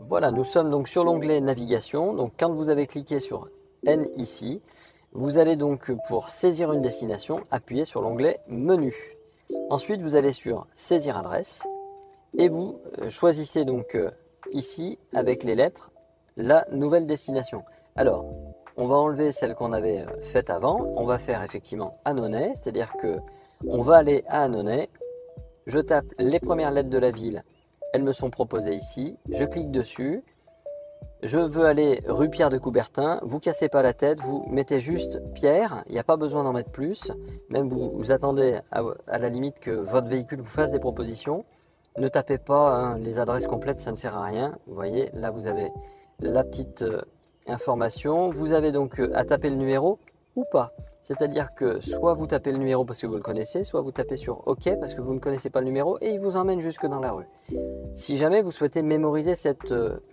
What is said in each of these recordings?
Voilà, nous sommes donc sur l'onglet navigation. Donc quand vous avez cliqué sur N ici, vous allez donc pour saisir une destination, appuyer sur l'onglet menu. Ensuite, vous allez sur saisir adresse et vous choisissez donc ici avec les lettres la nouvelle destination. Alors, on va enlever celle qu'on avait faite avant. On va faire effectivement Annonay, c'est-à-dire que on va aller à Annonay. Je tape les premières lettres de la ville. Elles me sont proposées ici. Je clique dessus. Je veux aller rue Pierre de Coubertin. Vous cassez pas la tête. Vous mettez juste Pierre. Il n'y a pas besoin d'en mettre plus. Même vous attendez à la limite que votre véhicule vous fasse des propositions. Ne tapez pas les adresses complètes, ça ne sert à rien. Vous voyez, là vous avez la petite information. Vous avez donc à taper le numéro ou pas. C'est-à-dire que soit vous tapez le numéro parce que vous le connaissez, soit vous tapez sur OK parce que vous ne connaissez pas le numéro et il vous emmène jusque dans la rue. Si jamais vous souhaitez mémoriser cette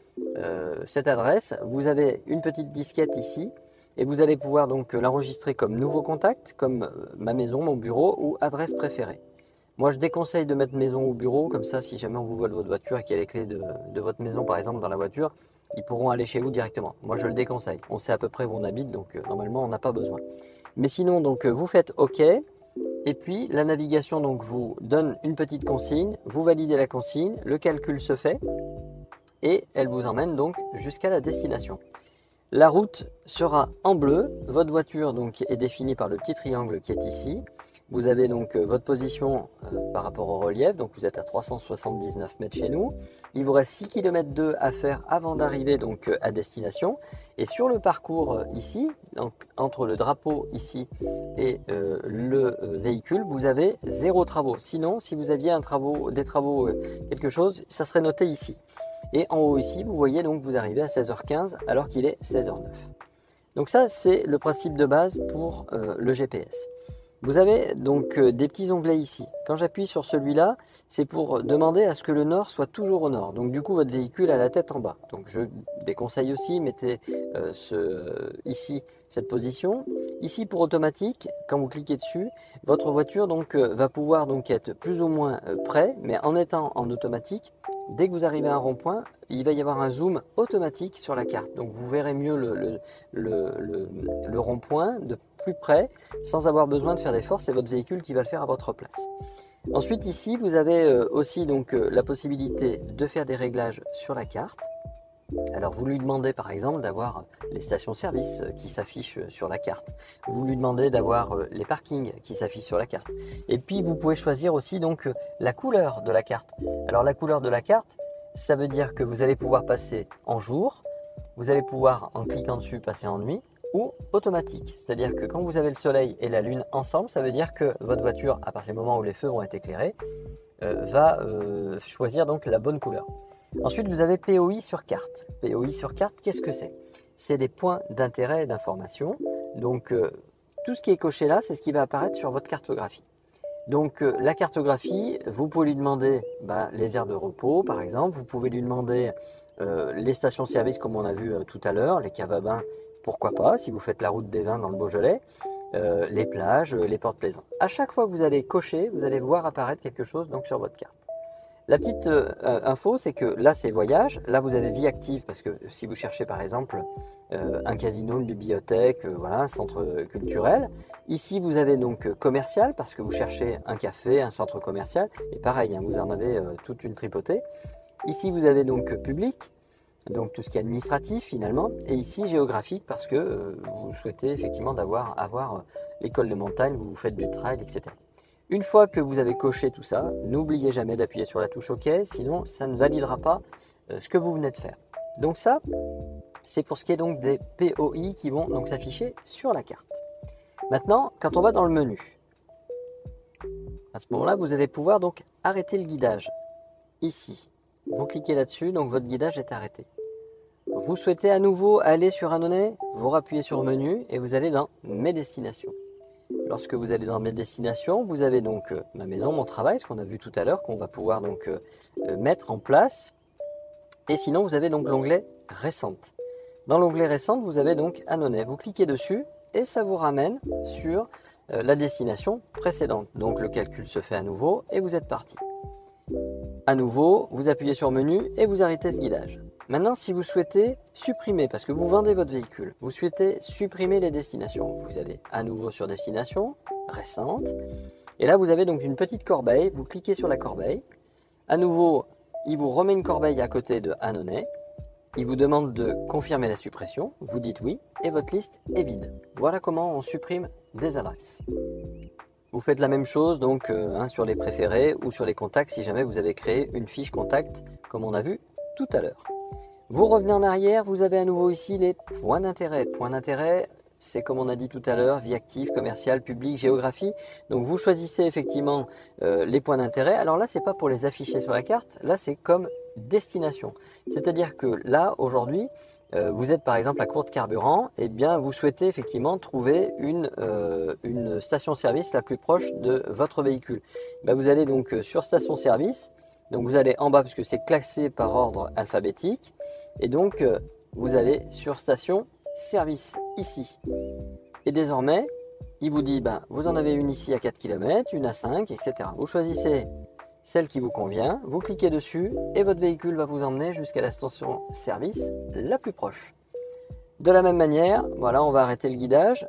adresse, vous avez une petite disquette ici et vous allez pouvoir donc l'enregistrer comme nouveau contact, comme ma maison, mon bureau ou adresse préférée. Moi, je déconseille de mettre maison ou bureau, comme ça, si jamais on vous vole votre voiture et qu'il y a les clés de votre maison, par exemple, dans la voiture, ils pourront aller chez vous directement. Moi, je le déconseille. On sait à peu près où on habite, donc normalement, on n'a pas besoin. Mais sinon, donc, vous faites OK, et puis la navigation donc, vous donne une petite consigne, vous validez la consigne, le calcul se fait, et elle vous emmène donc jusqu'à la destination. La route sera en bleu, votre voiture donc, est définie par le petit triangle qui est ici. Vous avez donc votre position par rapport au relief, donc vous êtes à 379 mètres chez nous. Il vous reste 6 km 2 à faire avant d'arriver donc à destination. Et sur le parcours ici, donc entre le drapeau ici et le véhicule, vous avez 0 travaux. Sinon, si vous aviez des travaux, quelque chose, ça serait noté ici. Et en haut ici, vous voyez donc vous arrivez à 16h15 alors qu'il est 16h09. Donc ça, c'est le principe de base pour le GPS. Vous avez donc des petits onglets ici. Quand j'appuie sur celui-là, c'est pour demander à ce que le nord soit toujours au nord. Donc du coup, votre véhicule a la tête en bas. Donc je déconseille aussi, mettez ici cette position. Ici pour automatique, quand vous cliquez dessus, votre voiture donc, va pouvoir donc être plus ou moins près, mais en étant en automatique, dès que vous arrivez à un rond-point, il va y avoir un zoom automatique sur la carte. Donc vous verrez mieux le rond-point de plus près sans avoir besoin de faire d'efforts. C'est votre véhicule qui va le faire à votre place. Ensuite ici, vous avez aussi donc, la possibilité de faire des réglages sur la carte. Alors vous lui demandez par exemple d'avoir les stations-service qui s'affichent sur la carte. Vous lui demandez d'avoir les parkings qui s'affichent sur la carte. Et puis vous pouvez choisir aussi donc la couleur de la carte. Alors la couleur de la carte, ça veut dire que vous allez pouvoir passer en jour, vous allez pouvoir en cliquant dessus passer en nuit ou automatique. C'est-à-dire que quand vous avez le soleil et la lune ensemble, ça veut dire que votre voiture, à partir du moment où les feux vont être éclairés, va choisir donc la bonne couleur. Ensuite, vous avez POI sur carte. POI sur carte, qu'est-ce que c'est? C'est des points d'intérêt et d'information. Donc, tout ce qui est coché là, c'est ce qui va apparaître sur votre cartographie. Donc, la cartographie, vous pouvez lui demander les aires de repos, par exemple. Vous pouvez lui demander les stations-service, comme on a vu tout à l'heure, les caves à bains, pourquoi pas, si vous faites la route des vins dans le Beaujolais, les plages, les portes plaisantes. À chaque fois que vous allez cocher, vous allez voir apparaître quelque chose donc, sur votre carte. La petite info, c'est que là, c'est voyage. Là, vous avez vie active parce que si vous cherchez par exemple un casino, une bibliothèque, voilà, un centre culturel. Ici, vous avez donc commercial parce que vous cherchez un café, un centre commercial. Et pareil, hein, vous en avez toute une tripotée. Ici, vous avez donc public, donc tout ce qui est administratif finalement. Et ici, géographique parce que vous souhaitez effectivement avoir l'école de montagne, vous faites du trail, etc. Une fois que vous avez coché tout ça, n'oubliez jamais d'appuyer sur la touche OK, sinon ça ne validera pas ce que vous venez de faire. Donc ça, c'est pour ce qui est donc des POI qui vont donc s'afficher sur la carte. Maintenant, quand on va dans le menu, à ce moment-là, vous allez pouvoir donc arrêter le guidage. Ici, vous cliquez là-dessus, donc votre guidage est arrêté. Vous souhaitez à nouveau aller sur Annonay, vous rappuyez sur menu et vous allez dans Mes destinations. Lorsque vous allez dans Mes destinations, vous avez donc ma maison, mon travail, ce qu'on a vu tout à l'heure, qu'on va pouvoir donc mettre en place. Et sinon, vous avez donc l'onglet Récente. Dans l'onglet Récente, vous avez donc Annonay. Vous cliquez dessus et ça vous ramène sur la destination précédente. Donc le calcul se fait à nouveau et vous êtes parti. À nouveau, vous appuyez sur Menu et vous arrêtez ce guidage. Maintenant, si vous souhaitez supprimer, parce que vous vendez votre véhicule, vous souhaitez supprimer les destinations, vous allez à nouveau sur Destination, récente, et là vous avez donc une petite corbeille, vous cliquez sur la corbeille, à nouveau il vous remet une corbeille à côté de Annonay, il vous demande de confirmer la suppression, vous dites oui, et votre liste est vide. Voilà comment on supprime des adresses. Vous faites la même chose donc sur les préférés ou sur les contacts si jamais vous avez créé une fiche contact comme on a vu tout à l'heure. Vous revenez en arrière, vous avez à nouveau ici les points d'intérêt. Points d'intérêt, c'est comme on a dit tout à l'heure, vie active, commerciale, publique, géographie. Donc vous choisissez effectivement les points d'intérêt. Alors là, ce n'est pas pour les afficher sur la carte, là c'est comme destination. C'est-à-dire que là, aujourd'hui, vous êtes par exemple à court de carburant, et bien vous souhaitez effectivement trouver une station-service la plus proche de votre véhicule. Ben, vous allez donc sur station-service. Donc vous allez en bas parce que c'est classé par ordre alphabétique et donc vous allez sur station service ici. Et désormais, il vous dit ben, vous en avez une ici à 4 km, une à 5, etc. Vous choisissez celle qui vous convient, vous cliquez dessus et votre véhicule va vous emmener jusqu'à la station service la plus proche. De la même manière, voilà, on va arrêter le guidage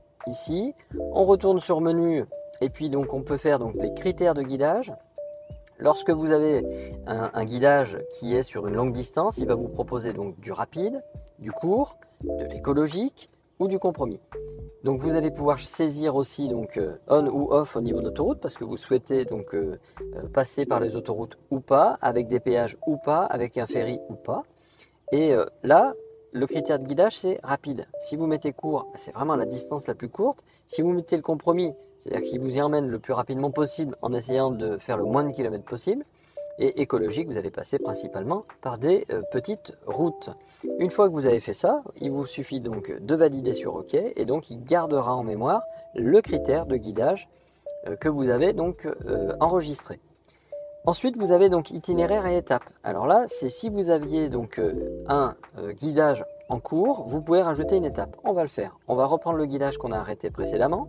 ici. On retourne sur menu et puis donc on peut faire donc les critères de guidage. Lorsque vous avez un guidage qui est sur une longue distance, il va vous proposer donc du rapide, du court, de l'écologique ou du compromis. Donc vous allez pouvoir saisir aussi donc on ou off au niveau d'autoroute parce que vous souhaitez donc passer par les autoroutes ou pas, avec des péages ou pas, avec un ferry ou pas. Et là, le critère de guidage c'est rapide. Si vous mettez court, c'est vraiment la distance la plus courte. Si vous mettez le compromis, c'est-à-dire qu'il vous y emmène le plus rapidement possible en essayant de faire le moins de kilomètres possible. Et écologique, vous allez passer principalement par des petites routes. Une fois que vous avez fait ça, il vous suffit donc de valider sur OK et donc il gardera en mémoire le critère de guidage que vous avez donc enregistré. Ensuite, vous avez donc itinéraire et étapes. Alors là, c'est si vous aviez donc un guidage en cours, vous pouvez rajouter une étape. On va le faire. On va reprendre le guidage qu'on a arrêté précédemment.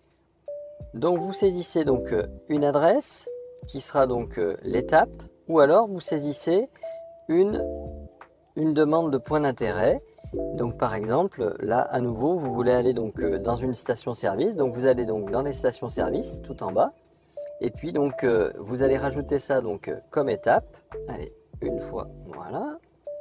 Donc vous saisissez donc une adresse qui sera donc l'étape ou alors vous saisissez une demande de point d'intérêt. Donc par exemple là à nouveau vous voulez aller donc dans une station service, donc vous allez donc dans les stations service tout en bas et puis donc vous allez rajouter ça donc comme étape. Allez, une fois, voilà.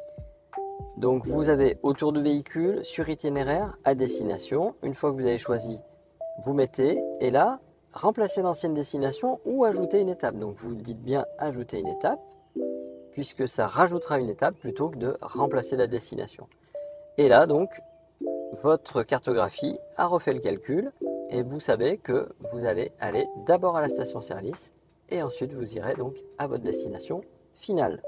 Donc vous avez autour du véhicule, sur itinéraire, à destination. Une fois que vous avez choisi, vous mettez et là, remplacer l'ancienne destination ou ajouter une étape. Donc vous dites bien ajouter une étape, puisque ça rajoutera une étape plutôt que de remplacer la destination. Et là donc, votre cartographie a refait le calcul et vous savez que vous allez aller d'abord à la station-service et ensuite vous irez donc à votre destination finale.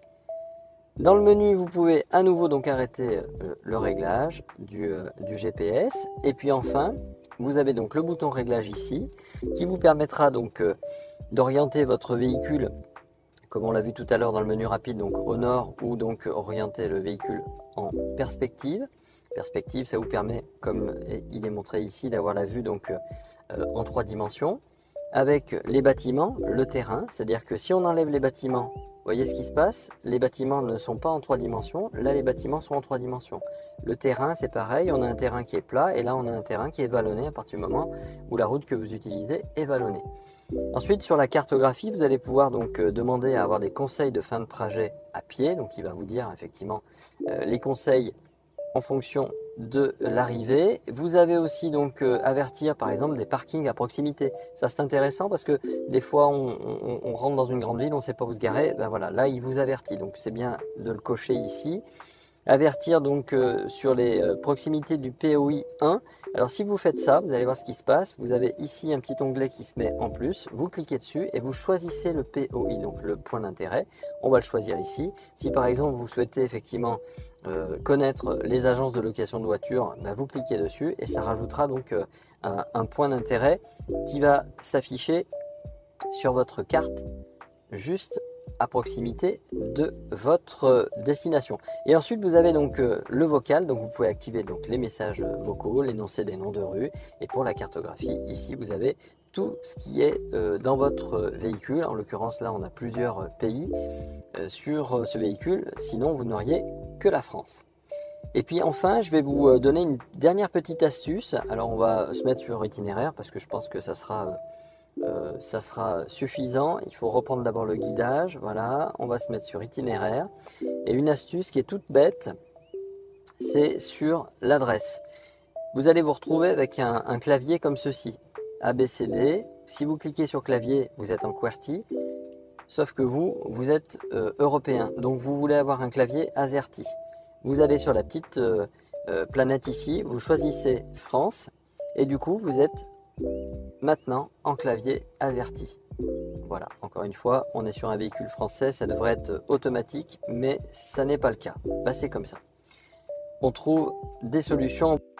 Dans le menu, vous pouvez à nouveau donc arrêter le réglage du GPS et puis enfin, vous avez donc le bouton réglage ici qui vous permettra donc d'orienter votre véhicule comme on l'a vu tout à l'heure dans le menu rapide donc au nord ou donc orienter le véhicule en perspective. Perspective, ça vous permet, comme il est montré ici, d'avoir la vue donc en 3 dimensions avec les bâtiments, le terrain, c'est-à-dire que si on enlève les bâtiments, vous voyez ce qui se passe, les bâtiments ne sont pas en 3 dimensions, là les bâtiments sont en 3 dimensions. Le terrain c'est pareil, on a un terrain qui est plat et là on a un terrain qui est vallonné à partir du moment où la route que vous utilisez est vallonnée. Ensuite sur la cartographie, vous allez pouvoir donc demander à avoir des conseils de fin de trajet à pied, donc il va vous dire effectivement les conseils en fonction de l'arrivée. Vous avez aussi donc avertir par exemple des parkings à proximité. Ça c'est intéressant parce que des fois on rentre dans une grande ville, on ne sait pas où se garer, ben voilà, là il vous avertit, donc c'est bien de le cocher ici. Avertir donc sur les proximités du POI 1. Alors si vous faites ça, vous allez voir ce qui se passe. Vous avez ici un petit onglet qui se met en plus. Vous cliquez dessus et vous choisissez le POI, donc le point d'intérêt. On va le choisir ici. Si par exemple vous souhaitez effectivement connaître les agences de location de voitures, ben, vous cliquez dessus et ça rajoutera donc un point d'intérêt qui va s'afficher sur votre carte juste à proximité de votre destination. Et ensuite vous avez donc le vocal, donc vous pouvez activer donc les messages vocaux, l'énoncé des noms de rue, et pour la cartographie ici vous avez tout ce qui est dans votre véhicule. En l'occurrence, là, on a plusieurs pays sur ce véhicule, sinon vous n'auriez que la France. Et puis enfin, je vais vous donner une dernière petite astuce. Alors on va se mettre sur itinéraire parce que je pense que ça sera suffisant. Il faut reprendre d'abord le guidage. Voilà, on va se mettre sur itinéraire. Et une astuce qui est toute bête, c'est sur l'adresse. Vous allez vous retrouver avec un clavier comme ceci, ABCD. Si vous cliquez sur clavier, vous êtes en QWERTY. Sauf que vous êtes européen. Donc vous voulez avoir un clavier AZERTY. Vous allez sur la petite planète ici, vous choisissez France. Et du coup, vous êtes maintenant en clavier AZERTY. Voilà, encore une fois, on est sur un véhicule français, ça devrait être automatique, mais ça n'est pas le cas. Bah, c'est comme ça. On trouve des solutions.